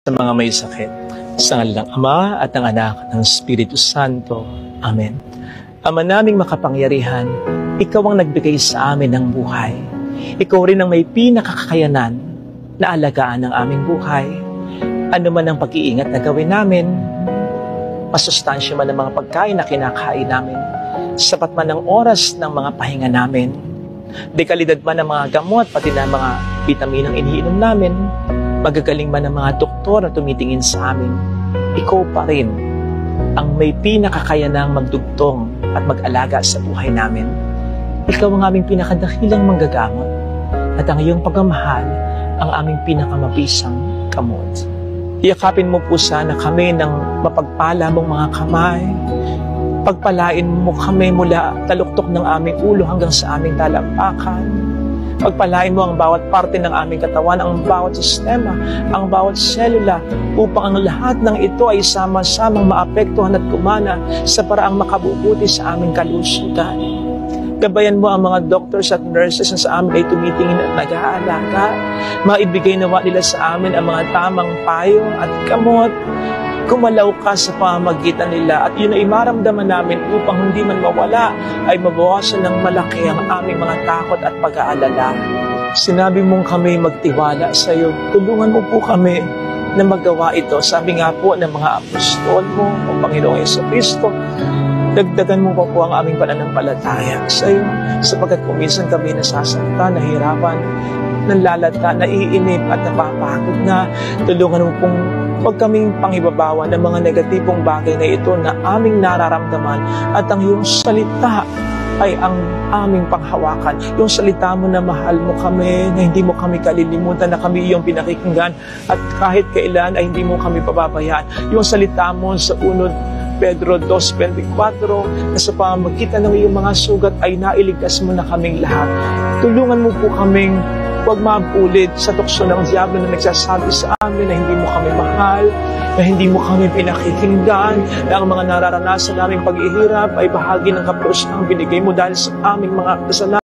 sa mga may sakit. Sa ngalan ng Ama at ng Anak at ng Espiritu Santo. Amen. Ama naming makapangyarihan, Ikaw ang nagbigay sa amin ng buhay. Ikaw rin ang may pinakakakayanan na alagaan ng aming buhay. Ano man ang pag-iingat na gawin namin, masustansya man ang mga pagkain na kinakain namin, sapat man ang oras ng mga pahinga namin, dekalidad man ang mga gamot, pati na mga bitaminang iniinom namin, magagaling man ang mga doktor na tumitingin sa amin, ikaw pa rin ang may pinakakayanang magdugtong at mag-alaga sa buhay namin. Ikaw ang aming pinakadakilang manggagamot at ang iyong pagmamahal ang aming pinakamabisang kamot. Iyakapin mo po sana kami ng mapagpala mong mga kamay. Pagpalain mo kami mula taluktok ng aming ulo hanggang sa aming talampakan. Pagpalain mo ang bawat parte ng aming katawan, ang bawat sistema, ang bawat selula, upang ang lahat ng ito ay sama-samang maapektuhan at kumana sa paraang makabubuti sa aming kalusugan. Gabayan mo ang mga doctors at nurses na sa amin ay tumitingin at nag-aalaga. Maibigay nawa nila sa amin ang mga tamang payo at gamot. Kumalaw ka sa pamamagitan nila at yun ay maramdaman namin upang hindi man mawala ay mabawasan ng malaki ang aming mga takot at pag-aalala. Sinabi mong kami magtiwala sa iyo. Tulungan mo po kami na magawa ito. Sabi nga po ng mga apostol mo, o Panginoong Jesucristo, dagdagan mo po ang aming pananampalataya sa iyo, sapagkat kuminsan kami nasasaktan, nahihirapan, nanlalata, naiinip at napapagod na. Tulungan mo pong huwag kaming pangibabawan ng mga negatibong bagay na ito na aming nararamdaman at ang iyong salita ay ang aming panghawakan. Yung salita mo na mahal mo kami, na hindi mo kami kalilimutan, na kami iyong pinakikinggan at kahit kailan ay hindi mo kami pababayaan. Yung salita mo sa 1 Pedro 2:24 na sa pamamagitan ng iyong mga sugat ay nailigtas mo na kaming lahat. Tulungan mo po kaming huwag mabulit sa tukso ng diablo na nagsasabi sa amin na hindi mo kami mahal, na hindi mo kami pinakikinggan, na ang mga nararanasan naming paghihirap ay bahagi ng kaparusahan binigay mo dahil sa aming mga kasalanan.